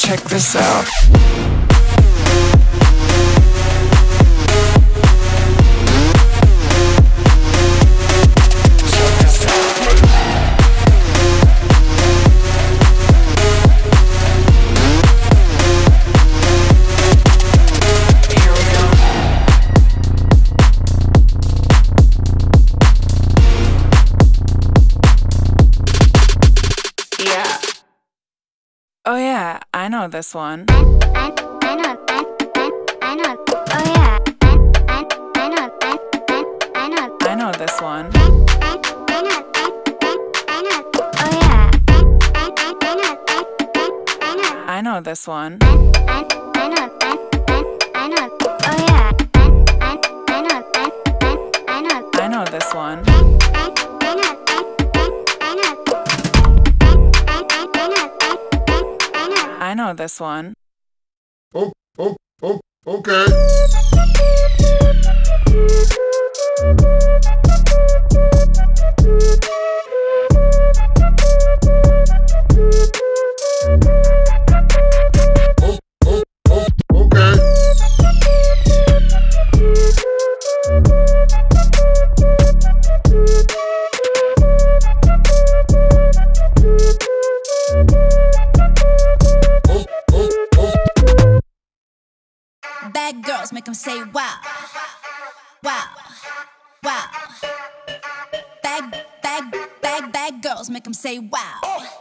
check this out. Oh yeah, I know this one. I know, oh yeah, I know this one. oh yeah, I know this one. oh yeah, I know this one. I know this one. Okay. Bad girls make them say wow, wow, wow. Bad girls make them say wow.